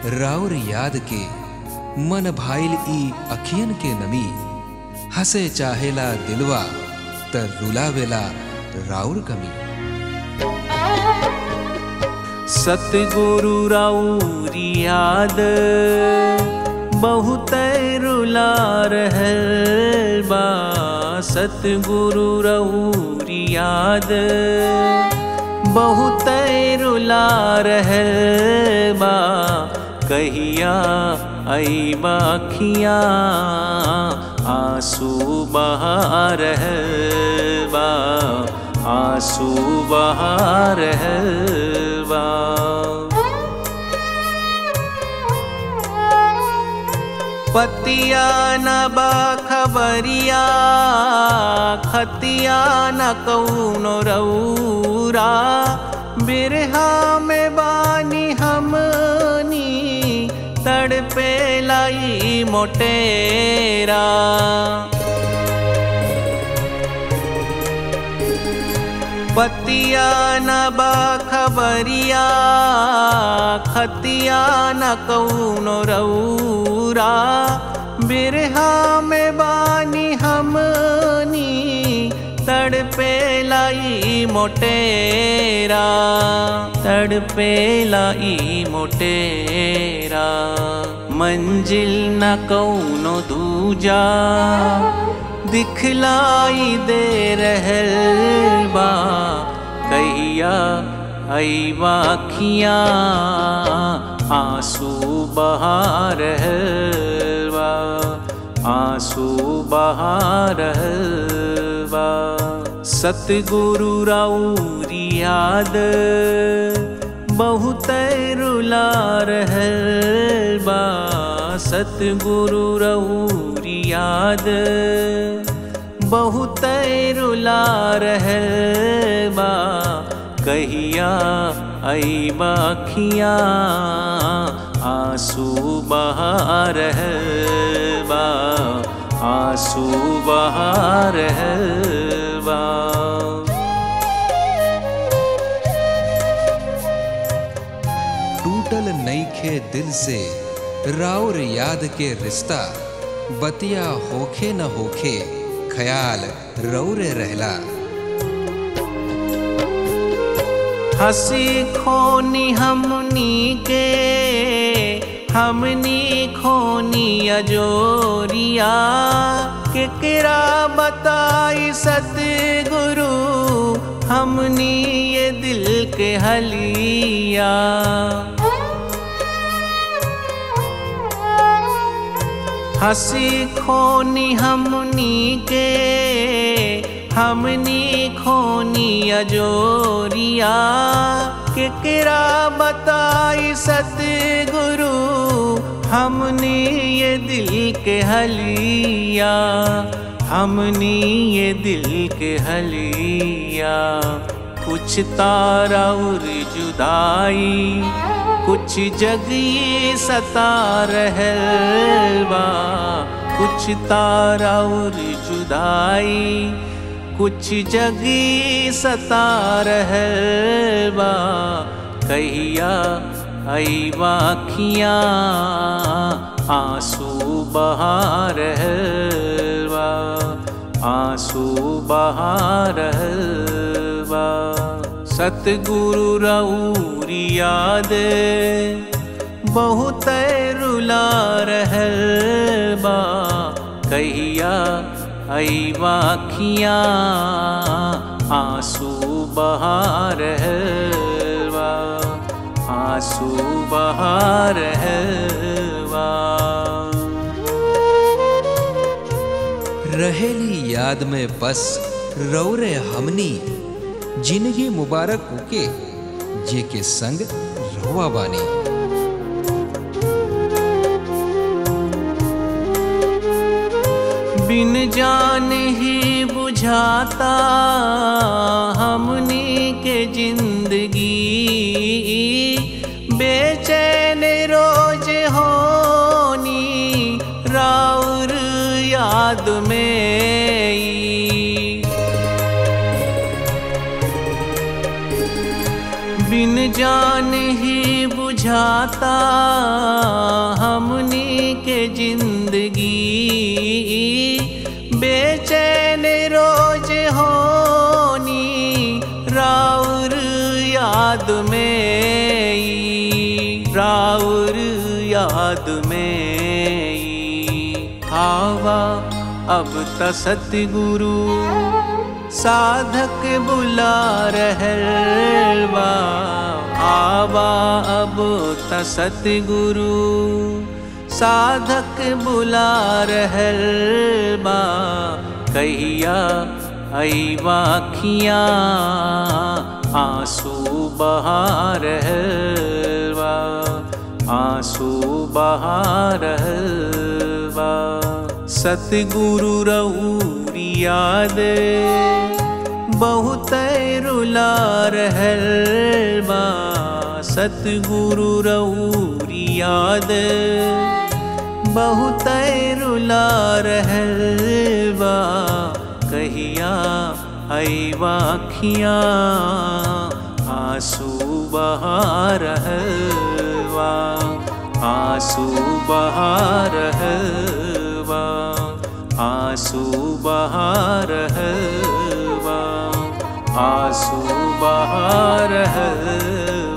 राउर याद के मन भाइल ई अखियन के नमी, हसे चाहेला दिलवा त रुलावेला राउर कमी। सतगुरु राउरी याद बहुत रुला रहल बा, सतगुरु राउरी याद बहुत रुला रहल बा। कहिया आई बाखिया आंसू बहा रहल बा, आंसू बहा रहल बा। पतिया न बा खबरिया, खतिया न कौनो रौरा, बिरहा में बानी हमनी तड़पे लाई मोटेरा। पतिया न बा खबरिया, खतिया न कौनो रौरा, बिरहा में बानी हमनी तड़पे लाई मोटेरा, तड़पे लाई मोटेरा। मंजिल न कौनो दूजा दिखलाई दे रहल बा, कहिया आई बाखिया आंसू बहा रहल बा, आंसू बहा रहल बा। सतगुरु राउरी याद बहुत रुला रहल बा, सतगुरु राउरी याद बहुत रुला रहल बा। कहिया आई बाखिया आंसू बहा रहल बा, आंसू बहा रहल बा। टूटल नईखे दिल से राउर याद के रिश्ता, बतिया होखे न होखे ख्याल रौरे रहला। हंसी खोनी हमनी के, हमनी खोनी अजोरिया, केकरा बताई सतगुरु हमनी ये दिल के हलिया। हंसी खोनी हमनी के, हमनी खोनी अजोरिया, केकरा बताई सतगुरु हमनी ये दिल के हलिया, हमनी ये दिल के हलिया। कुछ तारा और जुदाई, कुछ जग ये सता रहल बा, कुछ तारा और जुदाई, कुछ जग ये सता रहल बा। कहिया आई बाखिया आंसू बहा रहल बा, आंसू बहा रहल बा। सतगुरु राउरी याद बहुत रुला रहल बा, कहिया आई बाखिया आंसू बहा रहल बा, आंसू बहा रहल बा। रहेली याद में बस रौरे हमनी, जिंदगी मुबारक होके जे के संग रहुआ बानी। बिन जान ही बुझाता हमनी के जिंदगी, बेचैन रोज होनी राउर याद में। बिन जान ही बुझा विधाता हमनी के जिंदगी बेचैन रोज होनी राउर याद में, राउर याद में। आवा अब त सतगुरु साधक बुला रहल बा, आवा अब त सतगुरु साधक बुला रहल बा। कहिया अइबा अखियाँ आंसू बहा रहल बा, आंसू बहा रहल बा। सतगुरु रउरी याद बहुत रुला रहल बा, सतगुरु रउरी याद बहुत रुला रहल बा। कहिया अइबा अखियाँ आंसू बहा रहल बा, आंसू बहा रहल बा, आंसू बहा रहल बा, आंसू बहा रहल